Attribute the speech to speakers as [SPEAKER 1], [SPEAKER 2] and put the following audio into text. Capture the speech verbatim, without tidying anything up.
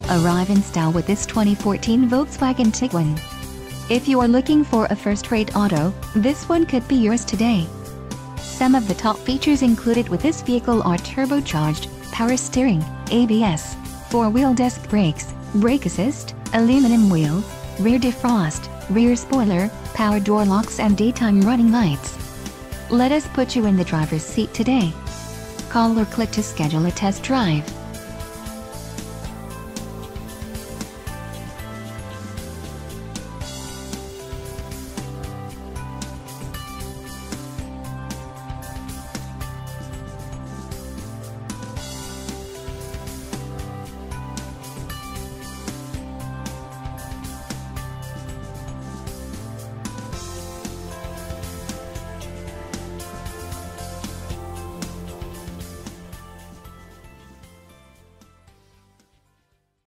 [SPEAKER 1] Arrive in style with this twenty fourteen Volkswagen Tiguan. If you are looking for a first-rate auto, this one could be yours today. Some of the top features included with this vehicle are turbocharged, power steering, A B S, four-wheel disc brakes, brake assist, aluminum wheels, rear defrost, rear spoiler, power door locks and daytime running lights. Let us put you in the driver's seat today. Call or click to schedule a test drive.